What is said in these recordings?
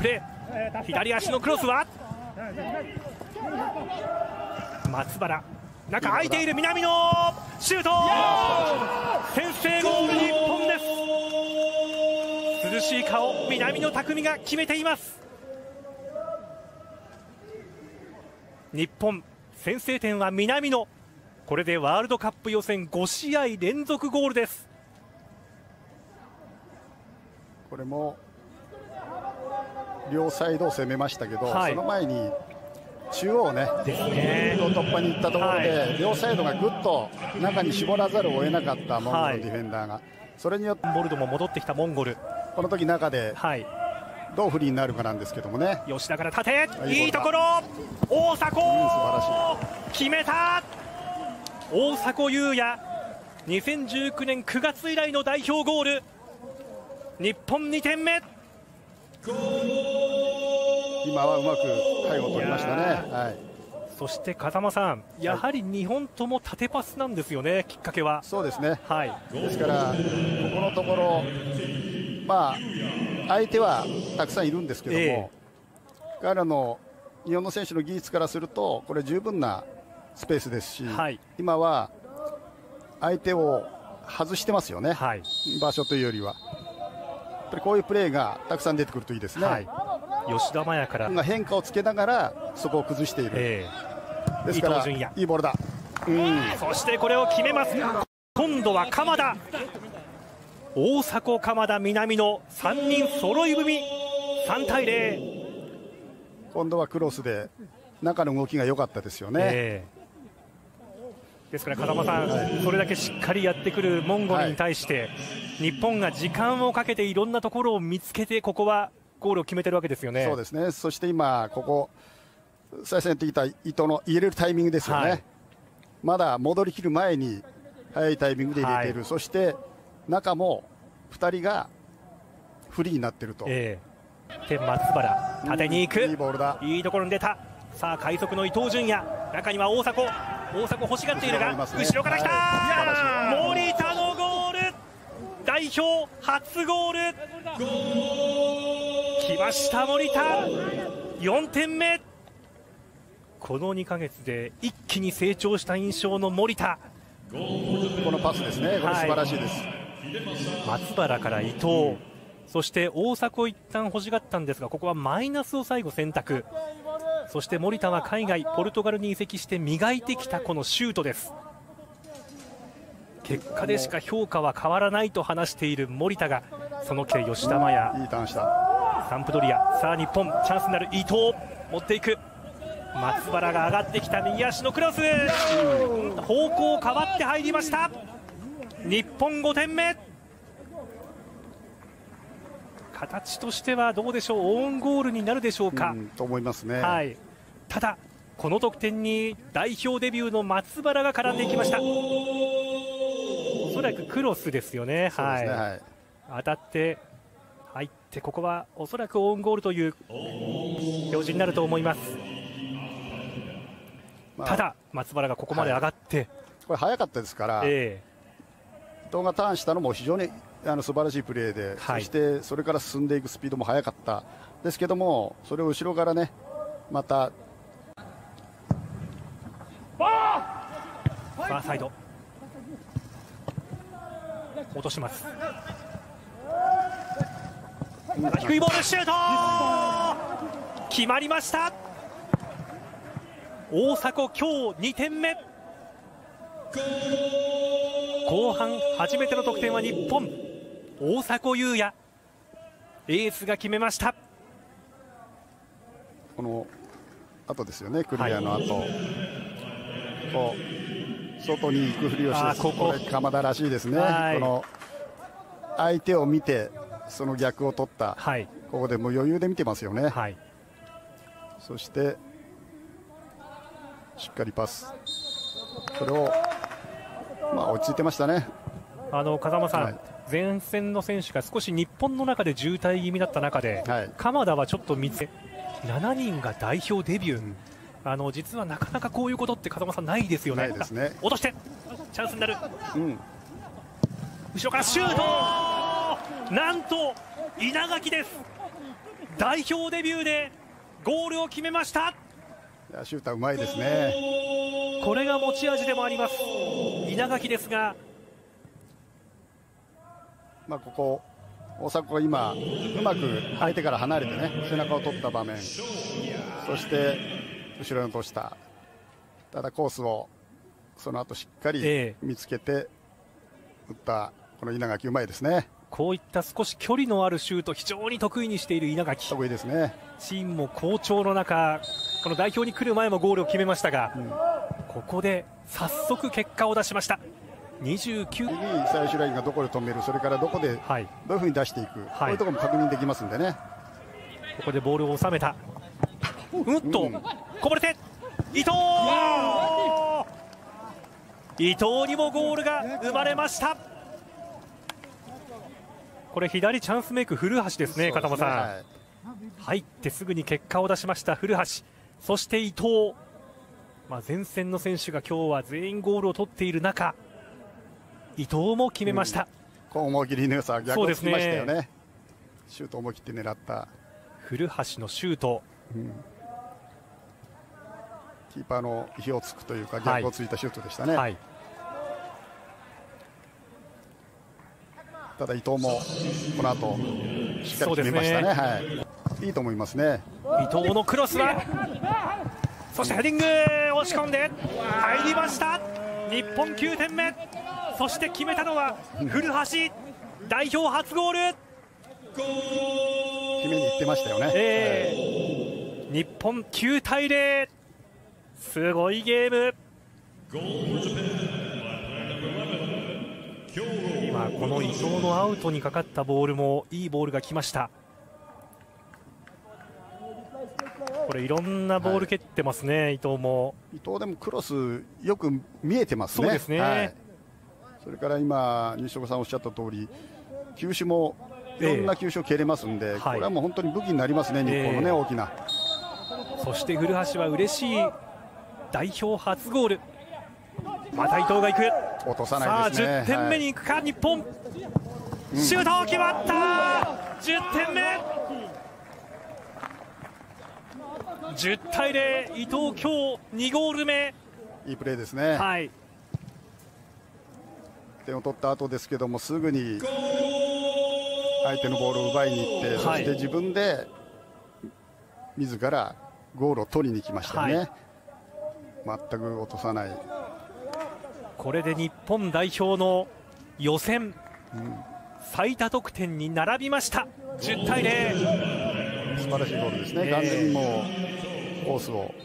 プレー、左足のクロスは松原、中空いている南野、シュート、先制ゴール日本です。涼しい顔、南野拓実が決めています。日本先制点は南野、これでワールドカップ予選5試合連続ゴールです。 これも両サイドを攻めましたけど、 はい、 その前に中央ね、突破に行ったところで、はい、両サイドがぐっと中に絞らざるを得なかったモンゴルディフェンダーが、はい、それによってボルドも戻ってきたモンゴル、 この時中で、 はい、 どうフリーになるかなんですけどもね。 吉田から縦、いいところ、大迫、 素晴らしい、決めた。大迫勇也、2019年9月以来の代表ゴール、日本2点目。 今はうまく背後を取りましたね。はい、 そして風間さん、やはり2本とも縦パスなんですよね、きっかけは。 そうですね、 はい、 ですからここのところ、まあ相手はたくさんいるんですけども、彼らの日本の選手の技術からするとこれ十分なスペースですし、はい、今は相手を外してますよね、はい、場所というよりは。やっぱりこういうプレーがたくさん出てくるといいですね。はい、 吉田麻也から変化をつけながらそこを崩している、ですからいいボールだ、 そしてこれを決めます。今度は鎌田、大迫、鎌田、南野、3人揃い踏み、3対0。 今度はクロスで中の動きが良かったですよね。 ですから風間さん、それだけしっかりやってくるモンゴルに対して、日本が時間をかけていろんなところを見つけて、ここはゴールを決めてるわけですよね。 そうですね。そして今ここ最初にやってきた伊藤の入れるタイミングですよね。はい、まだ戻りきる前に早いタイミングで入れている、そして中も2人がフリーになっていると。で松原、縦に行く、 いいボールだ、 いいところに出た。さあ快速の伊東純也、中には大迫欲しがっているが、後ろから来た、森田のゴール、代表初ゴール、来ました森田、4点目。この2ヶ月で一気に成長した印象の森田、 このパスですね、これ素晴らしいです。 松原から伊藤、そして大迫一旦欲しがったんですが、ここはマイナスを最後選択。そして森田は海外ポルトガルに移籍して磨いてきたこのシュートです。結果でしか評価は変わらないと話している森田が、その吉田麻也、 いいターンした、 サンプドリア、さあ日本チャンスになる、伊藤持っていく、松原が上がってきた右足のクロス、方向変わって入りました。日本5点目。形としてはどうでしょう、オウンゴールになるでしょうか。 と思いますね。 はい、ただこの得点に代表デビューの松原が絡んでいきました。おそらくクロスですよね。 そうですね、はい、 当たって入って、ここはおそらくオウンゴールという表示になると思います。ただ松原がここまで上がって、 これ早かったですから、伊藤がターンしたのも非常に素晴らしいプレーで、そしてそれから進んでいくスピードも速かったですけども、それを後ろからね、またファーサイド落とします。低いボール、シュート決まりました。大迫今日2点目。後半初めての得点は日本、大迫勇也エースが決めました。 この後ですよね、クリアの後、こう外に行くふりをして、これ鎌田らしいですね。この相手を見てその逆を取った、ここでもう余裕で見てますよね。そしてしっかりパス、これを落ち着いてましたね。 風間さん、前線の選手が少し日本の中で渋滞気味だった中で、鎌田はちょっと見つけ、7人が代表デビュー、実はなかなかこういうことって風間さんないですよね。 ないですね。 落としてチャンスになる、後ろからシュート、なんと稲垣です。 代表デビューでゴールを決めました。 いやシューターうまいですね。 これが持ち味でもあります稲垣ですが、 ここ大迫が今うまく相手から離れてね背中を取った場面、そして後ろに落とした。ただコースをその後しっかり見つけて打ったこの稲垣うまいですね。 こういった少し距離のあるシュート非常に得意にしている稲垣。 得意ですね。 チームも好調の中、この代表に来る前もゴールを決めましたが、ここで早速結果を出しました。29 最終ラインがどこで止める、それからどこでどういうふうに出していく、こういうところも確認できますんでね。 ここでボールを収めた。こぼれて伊藤にもゴールが生まれました。これ左チャンスメイク古橋ですね、片間さん。入ってすぐに結果を出しました古橋、そして伊藤、前線の選手が今日は全員ゴールを取っている中、伊藤も決めました。 思い切りの良さ、逆をつきましたよね。シュートを思い切って狙った古橋のシュート、 キーパーの意表をつくというか逆をついたシュートでしたね。ただ伊藤もこの後しっかり決めましたね。いいと思いますね。 伊藤のクロスは、そしてヘディング押し込んで入りました。日本9点目、そして決めたのは古橋、代表初ゴール。 決めに行ってましたよね。 日本9対0、すごいゲーム。今この伊藤のアウトにかかったボールもいいボールが来ました。これいろんなボール蹴ってますね、伊藤も。 伊藤でもクロスよく見えてますね。 そうですね。 それから今西岡さんおっしゃった通り、球種もいろんな球種を蹴れますんで、これはもう本当に武器になりますね、日本のね、大きな。 そして古橋は嬉しい代表初ゴール。また伊藤が行く。 落とさないですね。 さあ10点目に行くか、日本。シュート決まった。10点目。10対0、伊藤今日2ゴール目。 いいプレーですね。点を取った後ですけども、すぐに相手のボールを奪いに行って、そして自分で自らゴールを取りに来ましたよね。全く落とさない。 これで日本代表の予選、最多得点に並びました。10対0。 素晴らしいゴールですね。完全にもうコースを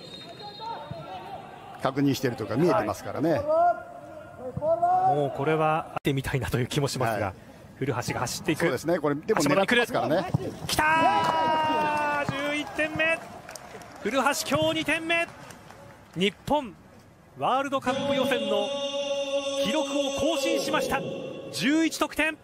確認しているというか見えてますからね。 もうこれは当てみたいなという気もしますが、古橋が走っていく。 そうですね。これでも狙ってますからね。 きたー、11点目。古橋今日2点目。日本ワールドカップ予選の記録を更新しました。11得点。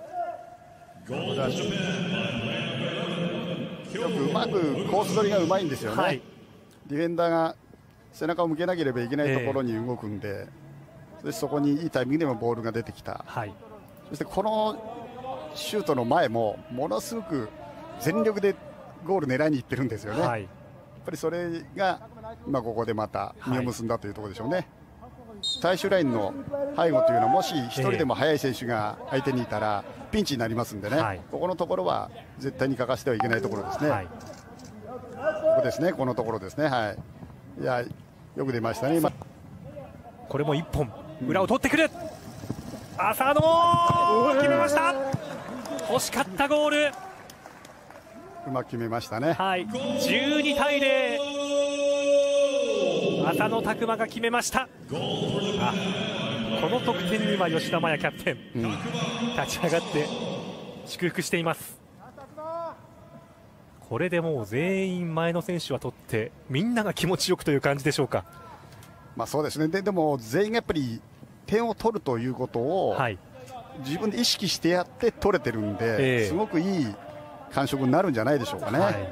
よくうまくコース取りがうまいんですよね。ディフェンダーが背中を向けなければいけないところに動くんで、そこにいいタイミングでもボールが出てきた。そしてこのシュートの前もものすごく全力でゴール狙いにいってるんですよね。やっぱりそれが今ここでまた実を結んだというところでしょうね。最終ラインの背後というのはもし1人でも速い選手が相手にいたらピンチになりますんでね、ここのところは絶対に欠かしてはいけないところですね。ここですね、このところですね。いや、よく出ましたね。 これも1本裏を取ってくる。浅野決めました。欲しかったゴール、 うまく決めましたね。 12対0、浅野拓磨が決めました。この得点には吉田麻也キャプテン、立ち上がって祝福しています。これでもう全員前の選手は取ってみんなが気持ちよくという感じでしょうか。 そうですね。でも全員がやっぱり点を取るということを自分で意識してやって取れてるんで、すごくいい感触になるんじゃないでしょうかね。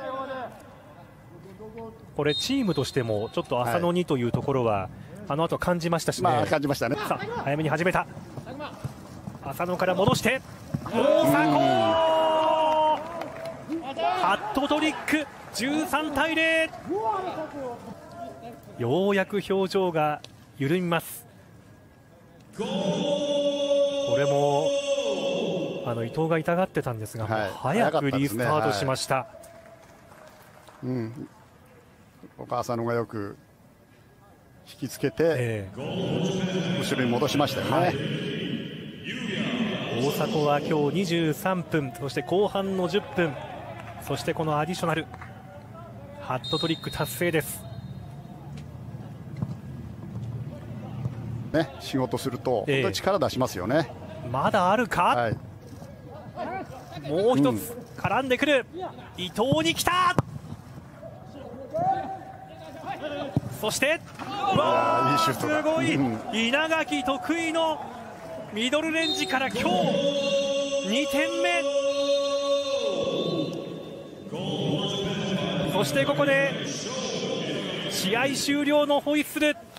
これチームとしてもちょっと浅野にというところは、あの後感じましたしね。 感じましたね。 さあ早めに始めた。浅野から戻して大迫、 ハットトリック、13対0。ようやく表情が緩みます。これも伊藤が痛がってたんですが、早くリスタートしました。 お母さんのがよく引きつけて、後ろに戻しましたよね。 大迫は今日23分、そして後半の10分、そしてこのアディショナル、ハットトリック達成です。 仕事すると本当に力出しますよね。 まだあるか、もう一つ絡んでくる、伊藤に来た。そしてすごい、稲垣得意のミドルレンジから今日2点目。そしてここで試合終了のホイッスル。